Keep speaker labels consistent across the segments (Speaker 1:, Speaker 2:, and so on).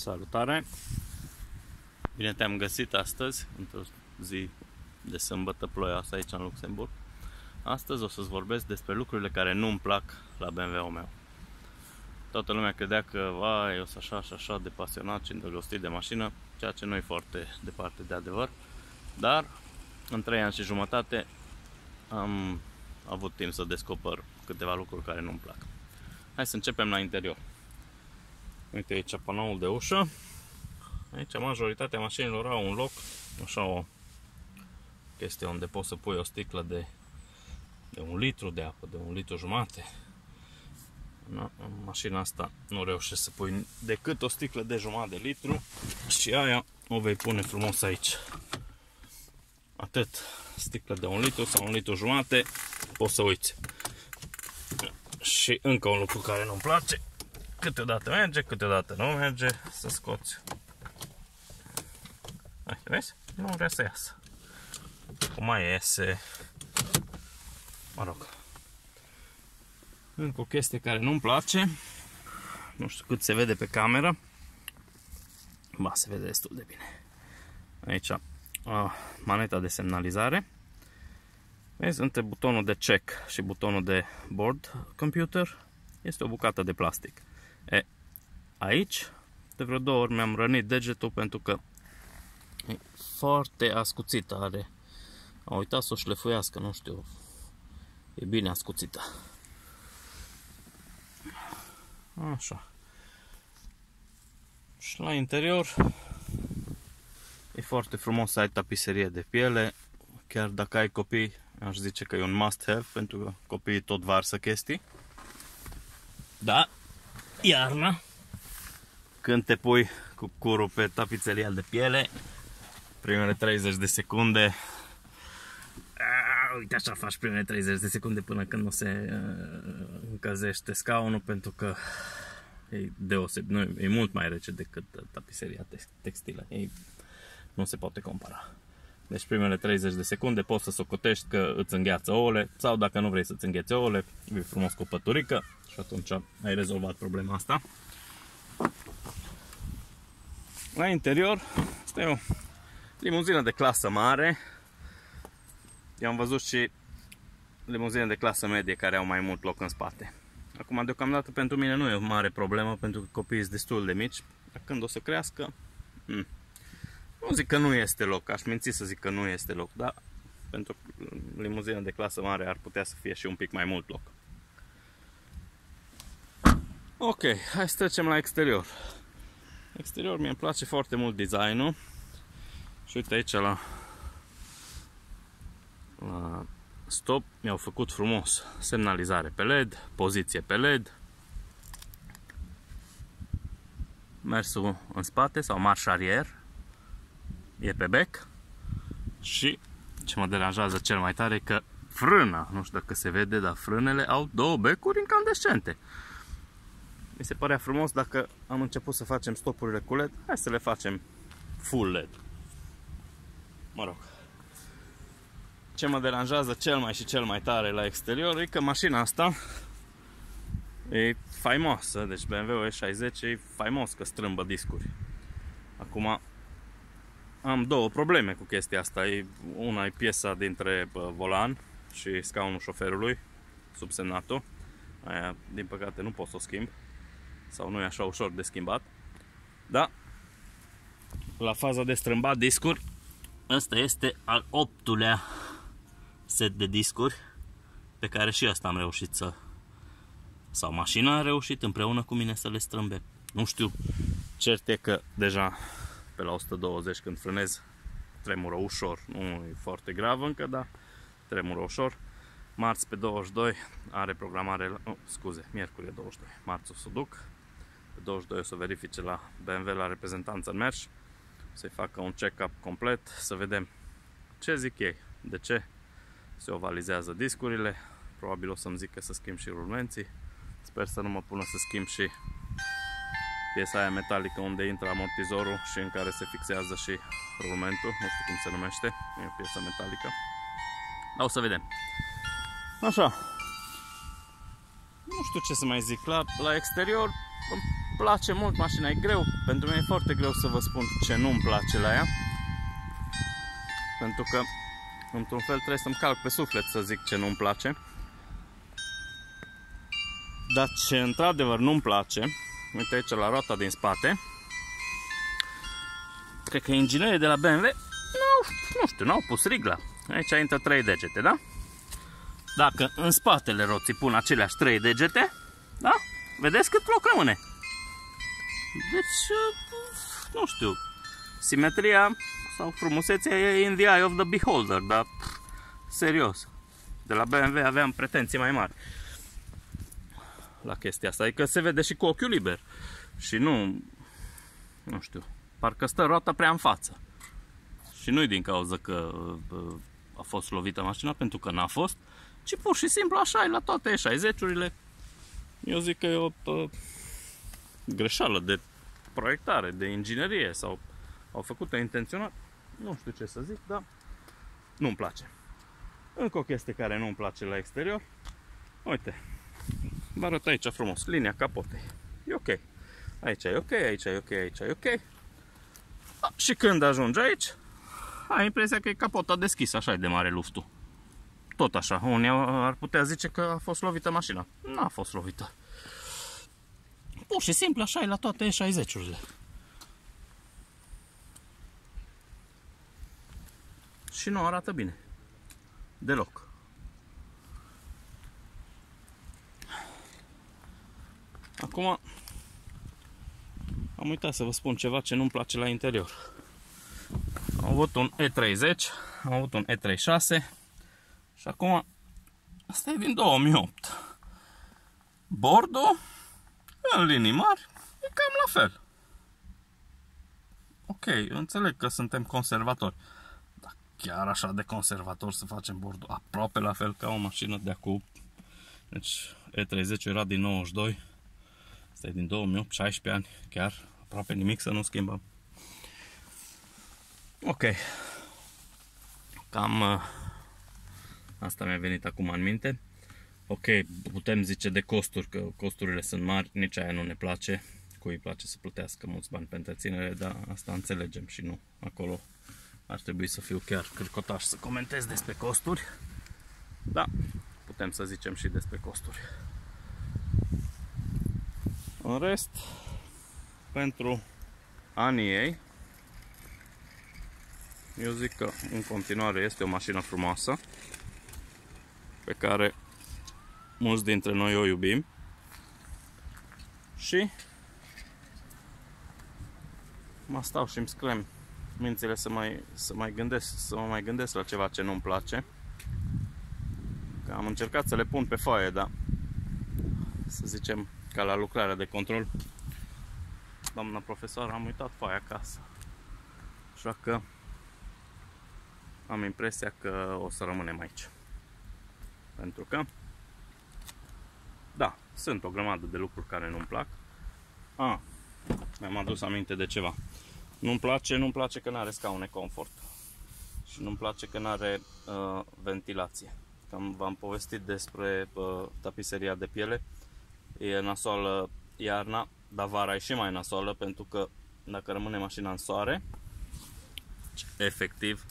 Speaker 1: Salutare! Bine te-am găsit astăzi, într-o zi de sâmbătă ploioasă aici în Luxemburg. Astăzi o să-ți vorbesc despre lucrurile care nu-mi plac la BMW-ul meu. Toată lumea credea că vai, eu sunt așa și așa de pasionat și îndrăgostit de mașină, ceea ce nu e foarte departe de adevăr. Dar în 3 ani și jumătate am avut timp să descoper câteva lucruri care nu-mi plac. Hai să începem la interior. Uite aici panoul de ușă. Aici majoritatea mașinilor au un loc, așa o chestie unde poți să pui o sticlă de 1 litru de apă, de 1 litru jumate. În mașina asta nu reușesc să pui decât o sticlă de jumătate de litru și aia o vei pune frumos aici. Atât, sticlă de 1 litru sau 1 litru jumate, poți să uiți. Și încă un lucru care nu-mi place, câteodată merge, câteodată nu merge, să scoți. Hai, vezi? Nu vrea să iasă. Cum mai iese? Mă rog. Încă o chestie care nu-mi place. Nu știu cât se vede pe cameră. Ba, se vede destul de bine. Aici, maneta de semnalizare. Vezi, între butonul de check și butonul de board computer este o bucată de plastic. Aici, de vreo 2 ori mi-am rănit degetul pentru că e foarte ascuțită, are. Am uitat să o șlefuiască, nu știu. E bine ascuțită. Așa. Și la interior e foarte frumos să ai tapiserie de piele. Chiar dacă ai copii, aș zice că e un must have, pentru că copiii tot varsă chestii. Da, iarna, când te pui cu curul pe tapiseria de piele, primele 30 de secunde, uite așa faci primele 30 de secunde până când nu se încălzește scaunul, pentru că e deosebit, nu, e mult mai rece decât tapiseria textilă, nu se poate compara. Deci primele 30 de secunde poți să socotești că îți îngheață ouăle, sau dacă nu vrei să-ți îngheți ouăle, vii frumos cu o păturică și atunci ai rezolvat problema asta. La interior este o limuzină de clasă mare. Eu am văzut și limuzine de clasă medie care au mai mult loc în spate. Acum, deocamdată, pentru mine nu e o mare problemă, pentru că copiii sunt destul de mici. Dar când o să crească, nu zic că nu este loc, aș minți să zic că nu este loc, dar pentru limuzină de clasă mare ar putea să fie și un pic mai mult loc. Ok, hai să trecem la exterior. Exterior mi-e place foarte mult designul. Și uite aici la stop mi-au făcut frumos semnalizare pe LED, poziție pe LED, mersul în spate sau marș arier e pe bec. Și ce mă deranjează cel mai tare e că frâna, nu știu dacă se vede, dar frânele au 2 becuri incandescente. Mi se părea frumos, dacă am început să facem stopurile cu LED, hai să le facem full LED. Mă rog. Ce mă deranjează cel mai tare la exterior e că mașina asta e faimoasă, deci BMW E60 e faimos că strâmbă discuri. Acum am 2 probleme cu chestia asta. Una e piesa dintre volan și scaunul șoferului, subsemnatul. Aia, din păcate, nu pot să o schimb. Sau nu e așa ușor de schimbat. Da, la faza de strâmbat discuri, ăsta este al 8-lea set de discuri pe care și asta am reușit sau mașina a reușit împreună cu mine să le strâmbe. Nu știu, cert e că deja pe la 120 când frânez tremură ușor. Nu e foarte grav încă, dar tremură ușor. Marți pe 22 are programare, miercuri 22, marți o să duc. Pe 22 o să verifice la BMW la reprezentanță în mers, să-i facă un check-up complet, să vedem ce zic ei, de ce se ovalizează discurile. Probabil o să-mi zică să schimb și rulmenții. Sper să nu mă pună să schimb și piesa aia metalică unde intră amortizorul și în care se fixează și rulmentul. Nu știu cum se numește, e o piesă metalică. Dar o să vedem. Așa. Nu știu ce să mai zic. La exterior îmi place mult mașina, e greu, pentru mine e foarte greu să vă spun ce nu-mi place la ea. Pentru că, într-un fel, trebuie să-mi calc pe suflet să zic ce nu-mi place. Dar ce într-adevăr nu-mi place, uite aici la roata din spate, cred că inginerii de la BMW, nu știu, n-au pus rigla. Aici intră 3 degete, da? Dacă în spatele roții pun aceleași 3 degete, da? Vedeți cât loc rămâne. Deci, nu știu, simetria sau frumusețea e in the eye of the beholder, dar serios, de la BMW aveam pretenții mai mari la chestia asta, adică se vede și cu ochiul liber și nu știu, parcă stă roata prea în față și nu-i din cauza că a fost lovită mașina, pentru că n-a fost, ci pur și simplu așa e la toate E60-urile. Eu zic că e o greșeală de proiectare, de inginerie sau au făcut-o intenționat, nu știu ce să zic, dar nu-mi place. Încă o chestie care nu-mi place la exterior, uite, vă arăt aici frumos, linia capotei, e ok, aici e ok, aici e ok, aici e ok. Și când ajungi aici, ai impresia că e capota deschisă, așa e de mare luftul. Tot așa, unii ar putea zice că a fost lovită mașina, n-a fost lovită. Pur și simplu așa e la toate E60-urile. Și nu arată bine. Deloc. Acum am uitat să vă spun ceva ce nu-mi place la interior. Am avut un E30, am avut un E36 și acum asta e din 2008. Bordul, în linii mari, e cam la fel. Ok, înțeleg că suntem conservatori. Dar chiar așa de conservatori să facem bordul aproape la fel ca o mașină de acum. Deci E30 era din 92. Asta e din 2008, 16 ani. Chiar aproape nimic să nu schimbăm. Ok. Cam asta mi-a venit acum în minte. Ok, putem zice de costuri, că costurile sunt mari, nici aia nu ne place. Cui îi place să plătească mulți bani pentru întreținere, dar asta înțelegem și nu. Acolo ar trebui să fiu chiar cârcotaș să comentez despre costuri. Da, putem să zicem și despre costuri. În rest, pentru anii ei, eu zic că în continuare este o mașină frumoasă, pe care mulți dintre noi o iubim și mă stau și îmi sclem mințile să mă mai gândesc la ceva ce nu-mi place. Că am încercat să le pun pe foaie, dar să zicem ca la lucrarea de control, doamna profesor, am uitat foaia acasă. Așa că am impresia că o să rămânem aici. Pentru că da, sunt o grămadă de lucruri care nu-mi plac. Mi-am adus aminte de ceva. Nu-mi place că nu are scaune confort. Și nu-mi place că nu are ventilație. Cam v-am povestit despre tapiseria de piele. E nasoală iarna, dar vara e și mai nasoală, pentru că dacă rămâne mașina în soare, efectiv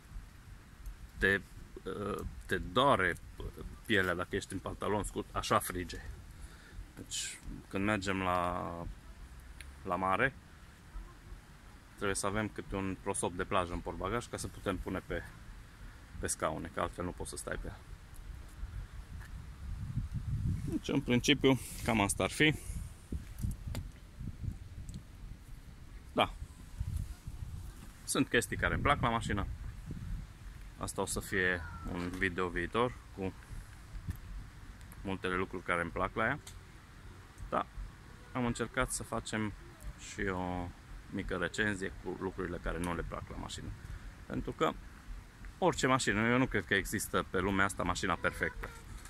Speaker 1: te doare pielea dacă ești în pantalon scurt, așa frige. Deci când mergem la mare, trebuie să avem câte un prosop de plajă în portbagaj ca să putem pune pe scaune, că altfel nu poți să stai pe ea. Deci în principiu cam asta ar fi. Da, sunt chestii care îmi plac la mașină. Asta o să fie un video viitor cu multele lucruri care îmi plac la ea. Da, am încercat să facem și o mică recenzie cu lucrurile care nu le plac la mașină. Pentru că orice mașină, eu nu cred că există pe lumea asta mașina perfectă.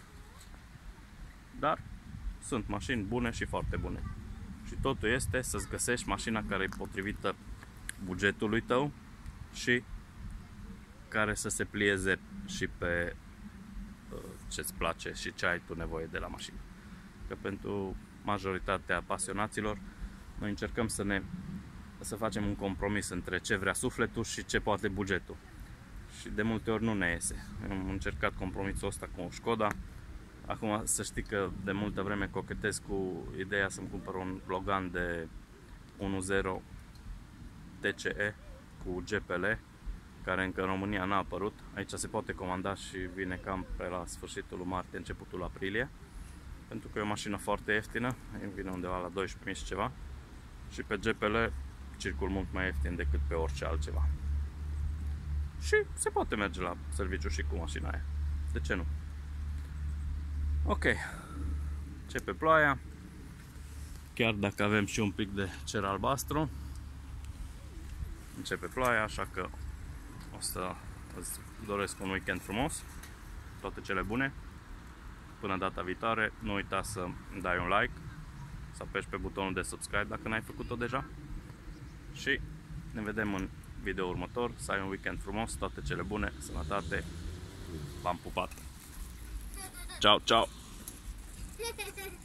Speaker 1: Dar sunt mașini bune și foarte bune. Și totul este să-ți găsești mașina care e potrivită bugetului tău și care să se plieze și pe ce-ți place și ce ai tu nevoie de la mașină. Că pentru majoritatea pasionaților, Noi încercăm să facem un compromis între ce vrea sufletul și ce poate bugetul. Și de multe ori nu ne iese. Am încercat compromisul ăsta cu Șkoda. Acum să știi că de multă vreme cochetez cu ideea să-mi cumpăr un Logan de 1.0 TCE cu GPL, care încă în România n-a apărut. Aici se poate comanda și vine cam pe la sfârșitul lui martie, începutul aprilie. Pentru că e o mașină foarte ieftină, vine undeva la 12.000 și ceva. Și pe GPL circul mult mai ieftin decât pe orice altceva. Și se poate merge la serviciu și cu mașina aia. De ce nu? Ok. Începe ploaia. Chiar dacă avem și un pic de cer albastru, începe ploaia, așa că o să îți doresc un weekend frumos, toate cele bune. Până data viitoare, nu uita să dai un like, să apeși pe butonul de subscribe dacă n-ai făcut-o deja. Și ne vedem în video următor. Să ai un weekend frumos, toate cele bune, sănătate. V-am pupat. Ciao, ciao.